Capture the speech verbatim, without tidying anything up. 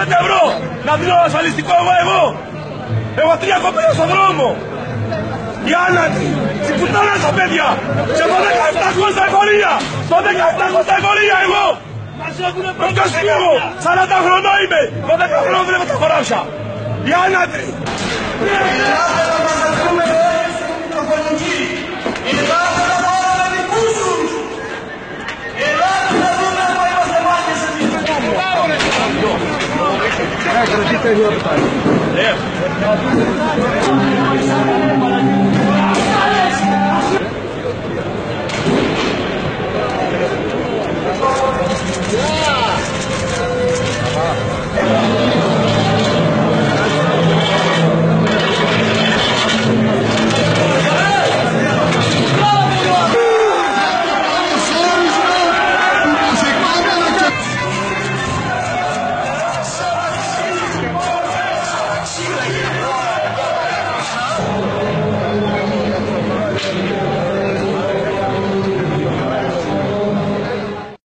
πέντε ευρώ να δίνω ασφαλιστικό εγώ εγώ. Έχω τρία κοπέλια στον δρόμο. Οι άνατοι, συμπουντάνα στα παιδιά. Σε δώδεκα επτακόσια στα εγχωρία. δώδεκα επτακόσια στα εγχωρία εγώ. Ποιος είμαι εγώ, σαράντα χρονών είμαι. δώδεκα χρονών βλέπω τα χωράφια. Οι άνατοι. Κρατήστε δύο λεπτά.